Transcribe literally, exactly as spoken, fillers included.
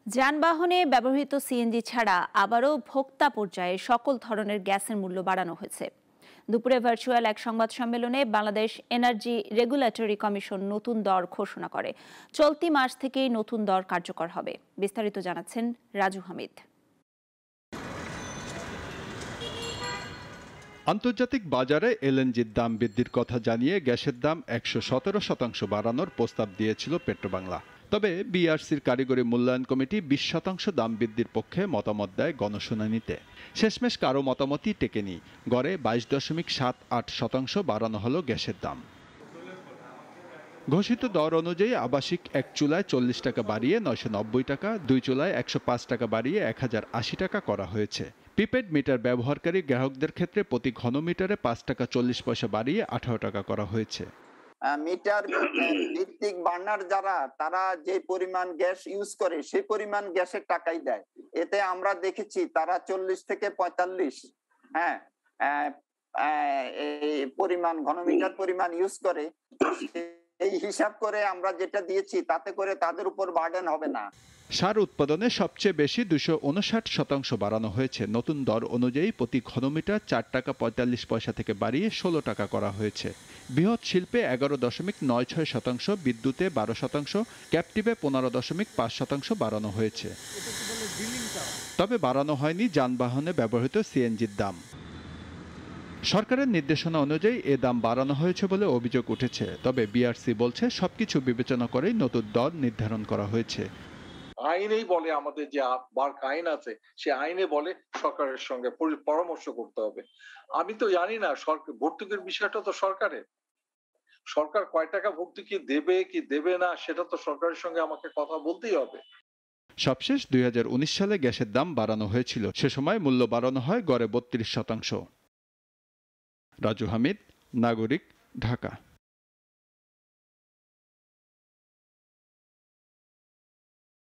যানবাহনে ব্যবহৃত সিএনজি ছাড়া আবারও ভোক্তা পর্যায়ে সকল ধরনের গ্যাসের মূল্য বাড়ানো হয়েছে। দুপুরে ভার্চুয়াল এক সংবাদ সম্মেলনে বাংলাদেশ এনার্জি রেগুলেটরি কমিশন নতুন দর ঘোষণা করে। চলতি মাস থেকেই নতুন দর কার্যকর হবে। বিস্তারিত জানাচ্ছেন রাজু হামিদ। আন্তর্জাতিক বাজারে এলএনজির দাম বৃদ্ধির কথা জানিয়ে গ্যাসের দাম একশো সতেরো শতাংশ বাড়ানোর প্রস্তাব দিয়েছিল পেট্রোবাংলা। তবে বিআরসির কারিগরি মূল্যায়ন কমিটি বিশ শতাংশ দাম বৃদ্ধির পক্ষে মতামত দেয় গণশুনানিতে। শেষমেশ কারো মতামতই টেকেনি। গড়ে বাইশ দশমিক সাত আট শতাংশ বাড়ানো হলো গ্যাসের দাম। ঘোষিত দর অনুযায়ী আবাসিক এক চুলায় চল্লিশ টাকা বাড়িয়ে নয়শো নব্বই টাকা, দুই চুলায় একশো পাঁচ টাকা বাড়িয়ে এক হাজার আশি টাকা করা হয়েছে। প্রিপেড মিটার ব্যবহারকারী গ্রাহকদের ক্ষেত্রে প্রতি ঘনমিটারে পাঁচ টাকা চল্লিশ পয়সা বাড়িয়ে আঠারো টাকা করা হয়েছে। মিটার ভিত্তিক বার্নার যারা তারা যে পরিমাণ গ্যাস ইউজ করে সেই পরিমাণ গ্যাসের টাকাই দেয়। এতে আমরা দেখেছি তারা চল্লিশ থেকে পঁয়তাল্লিশ হ্যাঁ এই পরিমাণ ঘনমিটার পরিমাণ ইউজ করে। এই হিসাব করে আমরা যেটা দিয়েছি তাতে করে তাদের উপর বার্ডেন হবে না। সার উৎপাদনে সবচেয়ে বেশি দুশো উনষাট শতাংশ বাড়ানো হয়েছে। নতুন দর অনুযায়ী প্রতি ঘনমিটার চার টাকা পঁয়তাল্লিশ পয়সা থেকে বাড়িয়ে ষোলো টাকা করা হয়েছে। বৃহৎ শিল্পে এগারো দশমিক নয় ছয় শতাংশ, বিদ্যুতে বারো শতাংশ, ক্যাপটিভে পনেরো দশমিক পাঁচ শতাংশ বাড়ানো হয়েছে। তবে বাড়ানো হয়নি যানবাহনে ব্যবহৃত সিএনজির দাম। সরকারের নির্দেশনা অনুযায়ী এ দাম বাড়ানো হয়েছে বলে অভিযোগ উঠেছে। তবে বিআরসি বলছে সবকিছু বিবেচনা করেই নতুন দর নির্ধারণ করা হয়েছে। আইনেই বলে, আমাদের যে বার্ক আইন আছে সে আইনে বলে সরকারের সঙ্গে পরামর্শ করতে হবে। আমি তো জানি না সরকার ভর্তুকির বিষয়টা তো সরকারের, সরকার কয় টাকা ভর্তুকি দেবে কি দেবে না সেটা তো সরকারের সঙ্গে আমাকে কথা বলতেই হবে। সবশেষ দুই হাজার উনিশ সালে গ্যাসের দাম বাড়ানো হয়েছিল। সে সময় মূল্য বাড়ানো হয় গড়ে বত্রিশ শতাংশ। রাজু হামিদ, নাগরিক, ঢাকা।